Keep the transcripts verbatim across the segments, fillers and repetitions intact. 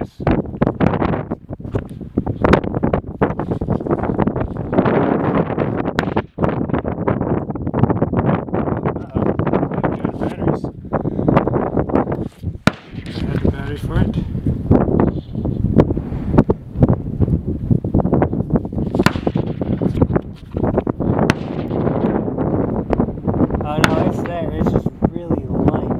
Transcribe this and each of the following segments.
this. Batteries for it. Oh no, it's there. It's just really light.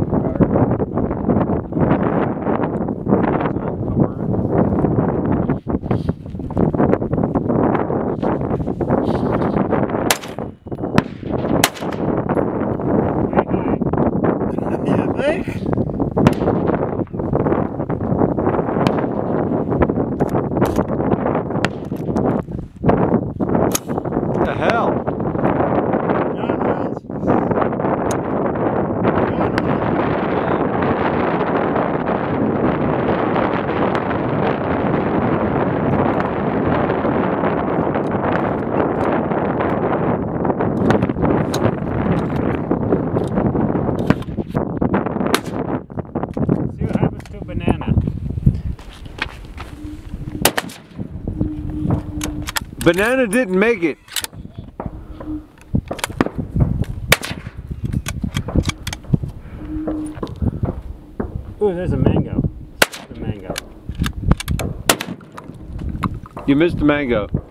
You think? What the hell? See what happens to a banana. Banana didn't make it. Ooh, there's a mango. The mango. You missed the mango.